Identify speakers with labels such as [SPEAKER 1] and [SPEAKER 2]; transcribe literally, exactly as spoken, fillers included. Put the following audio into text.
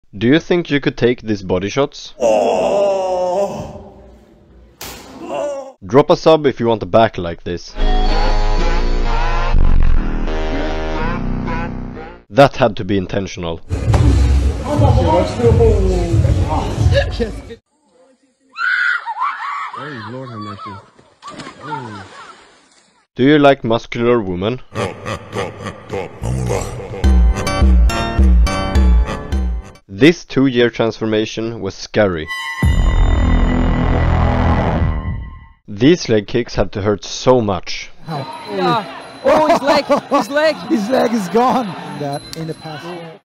[SPEAKER 1] Do you think you could take these body shots? Drop a sub if you want a back like this. That had to be intentional.
[SPEAKER 2] Oh, Lord have mercy. Oh.
[SPEAKER 1] Do you like muscular women? This two-year transformation was scary. These leg kicks had to hurt so much.
[SPEAKER 3] Yeah. Oh, his leg! His leg!
[SPEAKER 4] His leg is gone! That in the past.